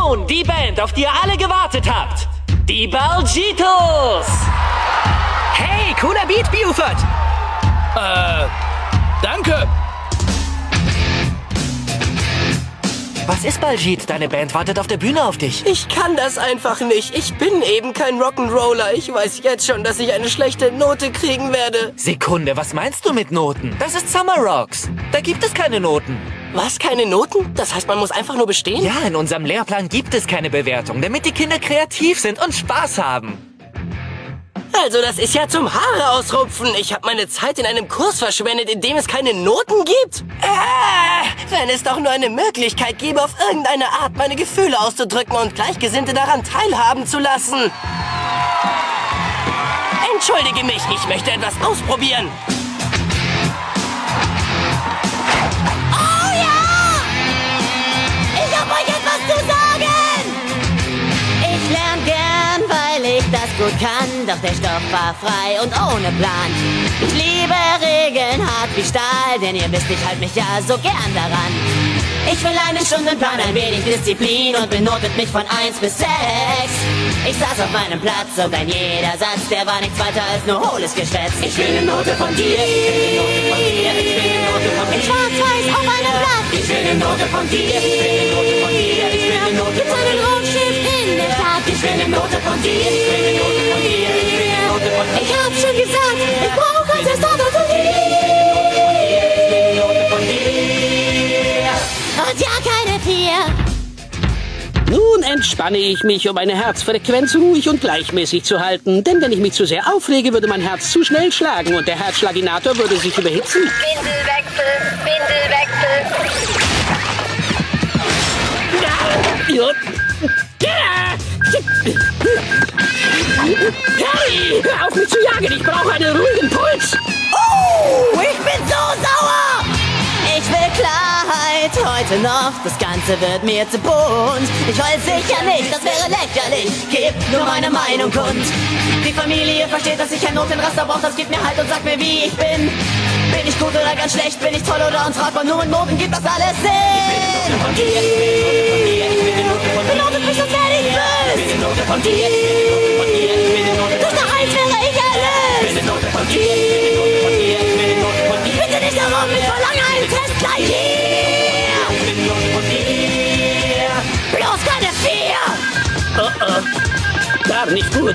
nun die Band, auf die ihr alle gewartet habt. Die Baljitos! Hey, cooler Beat, Buford! Danke. Was ist Baljit? Deine Band wartet auf der Bühne auf dich. Ich kann das einfach nicht. Ich bin eben kein Rock'n'Roller. Ich weiß jetzt schon, dass ich eine schlechte Note kriegen werde. Sekunde, was meinst du mit Noten? Das ist Summer Rocks. Da gibt es keine Noten. Was, keine Noten? Das heißt, man muss einfach nur bestehen? Ja, in unserem Lehrplan gibt es keine Bewertung, damit die Kinder kreativ sind und Spaß haben. Also, das ist ja zum Haare ausrupfen. Ich habe meine Zeit in einem Kurs verschwendet, in dem es keine Noten gibt. Wenn es doch nur eine Möglichkeit gäbe, auf irgendeine Art meine Gefühle auszudrücken und Gleichgesinnte daran teilhaben zu lassen. Entschuldige mich, ich möchte etwas ausprobieren. Oh ja! Ich hab euch etwas zu sagen! Ich lerne gern, weil ich das gut kann, doch der Stoff war frei und ohne Plan. Ich liebe Regeln hart wie Stahl, denn ihr wisst, ich halt mich ja so gern daran. Ich will einen Stundenplan, ein wenig Disziplin und benotet mich von 1 bis 6. Ich saß auf meinem Platz und ein jeder Satz, der war nichts weiter als nur hohles Geschwätz. Ich will eine Note von dir, ich will eine Note von dir, ich will eine Note von dir. In schwarz-weiß auf einem Blatt. Ich will eine Note von dir, ich will eine Note von dir, ich will eine Note von dir. Mit einem Rotstift in der Stadt. Ich will eine Note von dir, ich will eine Note von dir, ich will eine Note von dir. Ich hab schon gesagt, ich brauch ein Testator von dir. Und ja, keine 4. Nun entspanne ich mich, um meine Herzfrequenz ruhig und gleichmäßig zu halten. Denn wenn ich mich zu sehr aufrege, würde mein Herz zu schnell schlagen und der Herzschlaginator würde sich überhitzen. Windelwechsel, Windelwechsel. Harry, hör auf mich zu jagen, ich brauche einen ruhigen Puls. Oh, ich bin so sauer! Ich will Klarheit heute noch, das Ganze wird mir zu bunt. Ich heul sicher nicht, das wäre lächerlich, gib nur meine Meinung kund. Die Familie versteht, dass ich ein Notenraster brauch, das gibt mir halt und sagt mir, wie ich bin. Bin ich gut oder ganz schlecht, bin ich toll oder untragbar, nur in Noten gibt das alles Sinn. Benotet mich, sonst werde ich böse. Durch eine 1 wäre ich erlöst. Bitte nicht darum, ich verlange einen Test gleich hier. Bloß keine 4. Oh, gar nicht gut.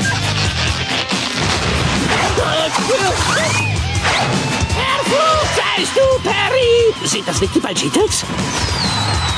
Verflucht seist du, Perry! Sind das nicht die Baljitos?